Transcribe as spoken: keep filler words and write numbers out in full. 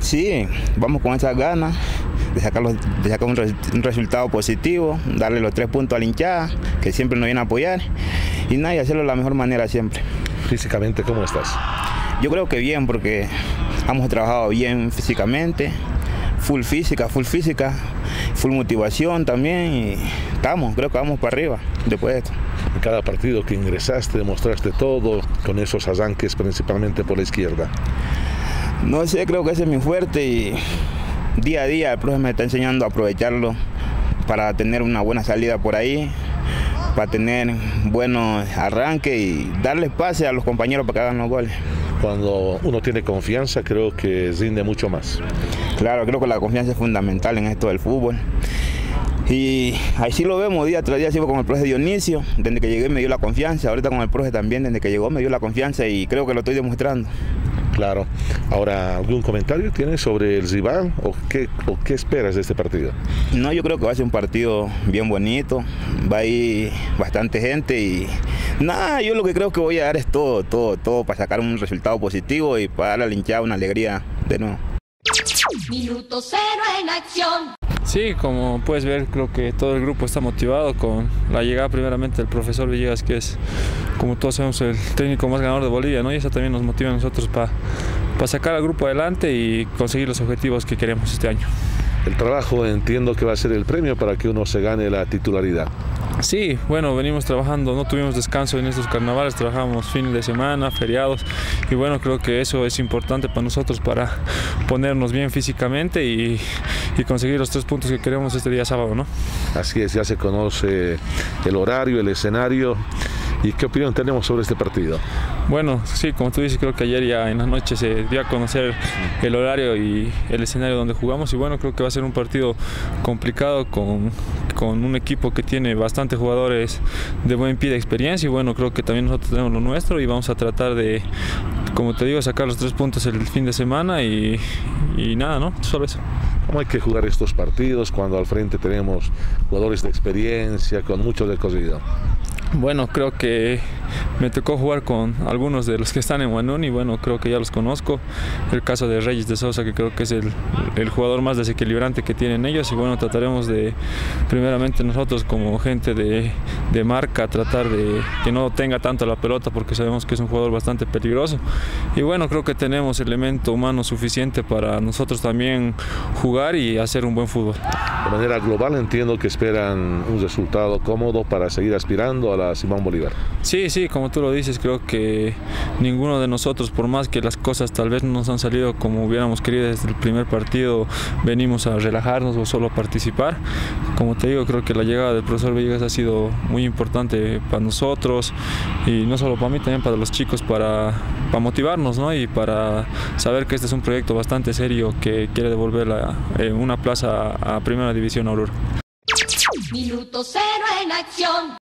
Sí, vamos con esas ganas de, sacarlos, de sacar un, res, un resultado positivo, darle los tres puntos a la hinchada, que siempre nos viene a apoyar, y nada, y hacerlo de la mejor manera siempre. Físicamente, ¿cómo estás? Yo creo que bien, porque hemos trabajado bien físicamente, full física, full física, full motivación también, y estamos, creo que vamos para arriba después de esto. En cada partido que ingresaste, demostraste todo con esos arranques, principalmente por la izquierda. No sé, creo que ese es mi fuerte y día a día el profe me está enseñando a aprovecharlo para tener una buena salida por ahí, para tener buenos arranques y darle pase a los compañeros para que hagan los goles. Cuando uno tiene confianza, creo que rinde mucho más. Claro, creo que la confianza es fundamental en esto del fútbol. Y así lo vemos día tras día, sigo con el profe Dionisio, desde que llegué me dio la confianza, ahorita con el profe también, desde que llegó me dio la confianza y creo que lo estoy demostrando. Claro. Ahora, ¿algún comentario tienes sobre el rival o qué, o qué esperas de este partido? No, yo creo que va a ser un partido bien bonito, va a ir bastante gente y nada, yo lo que creo que voy a dar es todo, todo, todo para sacar un resultado positivo y para darle a la hinchada una alegría de nuevo. Minuto cero en acción. Sí, como puedes ver, creo que todo el grupo está motivado con la llegada primeramente del profesor Villegas, que es, como todos sabemos, el técnico más ganador de Bolivia, ¿no? Y eso también nos motiva a nosotros para pa sacar al grupo adelante y conseguir los objetivos que queremos este año. El trabajo, entiendo que va a ser el premio para que uno se gane la titularidad. Sí, bueno, venimos trabajando, no tuvimos descanso en estos carnavales, trabajamos fines de semana, feriados, y bueno, creo que eso es importante para nosotros para ponernos bien físicamente y, y conseguir los tres puntos que queremos este día sábado, ¿no? Así es, ya se conoce el horario, el escenario. ¿Y qué opinión tenemos sobre este partido? Bueno, sí, como tú dices, creo que ayer ya en la noche se dio a conocer el horario y el escenario donde jugamos y bueno, creo que va a ser un partido complicado con, con un equipo que tiene bastantes jugadores de buen pie de experiencia y bueno, creo que también nosotros tenemos lo nuestro y vamos a tratar de, como te digo, sacar los tres puntos el fin de semana y, y nada, ¿no? Solo eso. ¿Cómo hay que jugar estos partidos cuando al frente tenemos jugadores de experiencia, con mucho recorrido? Bueno, creo que me tocó jugar con algunos de los que están en Huanún y bueno, creo que ya los conozco. El caso de Reyes de Sosa, que creo que es el, el jugador más desequilibrante que tienen ellos y bueno, trataremos de, primeramente nosotros como gente de, de marca, tratar de que no tenga tanto la pelota porque sabemos que es un jugador bastante peligroso. Y bueno, creo que tenemos elemento humano suficiente para nosotros también jugar y hacer un buen fútbol. De manera global entiendo que esperan un resultado cómodo para seguir aspirando a la Simón Bolívar. Sí, sí, como tú lo dices, creo que ninguno de nosotros, por más que las cosas tal vez no nos han salido como hubiéramos querido desde el primer partido, venimos a relajarnos o solo a participar. Como te digo, creo que la llegada del profesor Villegas ha sido muy importante para nosotros y no solo para mí, también para los chicos, para, para motivarnos, ¿no? Y para saber que este es un proyecto bastante serio que quiere devolver la, eh, una plaza a Primera División Aurora. Minuto cero en acción.